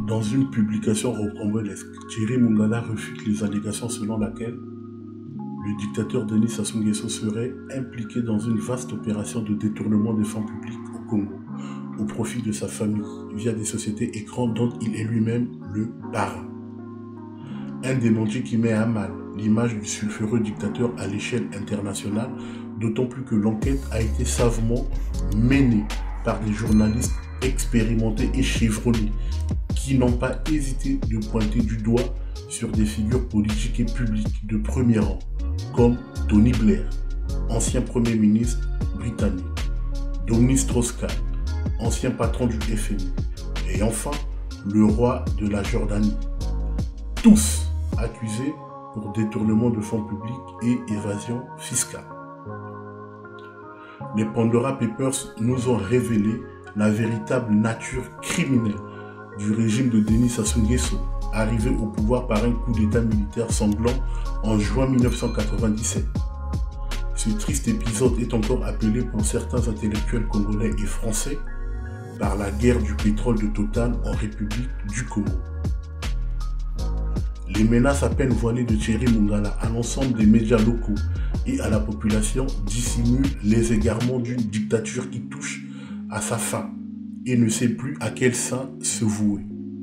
Dans une publication rocambolesque, Thierry Mongala refute les allégations selon laquelle le dictateur Denis Sassou Nguesso serait impliqué dans une vaste opération de détournement des fonds publics au Congo, au profit de sa famille, via des sociétés écrans dont il est lui-même le parrain. Un démenti qui met à mal l'image du sulfureux dictateur à l'échelle internationale, d'autant plus que l'enquête a été savamment menée par des journalistes expérimentés et chevronnés qui n'ont pas hésité de pointer du doigt sur des figures politiques et publiques de premier rang, comme Tony Blair, ancien Premier ministre britannique, Dominique Strauss-Kahn, ancien patron du FMI, et enfin le roi de la Jordanie. Tous accusés pour détournement de fonds publics et évasion fiscale. Les Pandora Papers nous ont révélé la véritable nature criminelle du régime de Denis Sassou Nguesso, arrivé au pouvoir par un coup d'état militaire sanglant en juin 1997. Ce triste épisode est encore appelé pour certains intellectuels congolais et français par la guerre du pétrole de Total en République du Congo. Les menaces à peine voilées de Thierry Mongala à l'ensemble des médias locaux et à la population dissimulent les égarements d'une dictature qui touche à sa fin et ne sait plus à quel saint se vouer.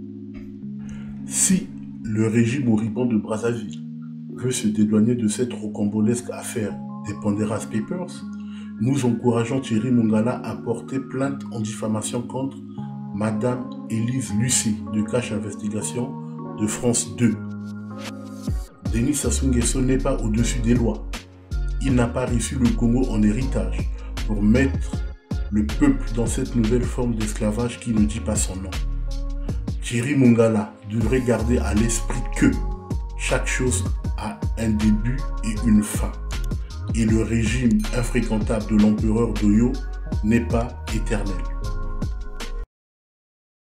Si le régime moribond de Brazzaville veut se dédouaner de cette rocambolesque affaire des Pandora Papers, nous encourageons Thierry Mongala à porter plainte en diffamation contre Madame Élise Lucet de Cache Investigation de France 2. Denis Sassou Nguesso n'est pas au-dessus des lois. Il n'a pas reçu le Congo en héritage pour mettre le peuple dans cette nouvelle forme d'esclavage qui ne dit pas son nom. Thierry Mongala devrait garder à l'esprit que chaque chose a un début et une fin. Et le régime infréquentable de l'empereur Doyo n'est pas éternel.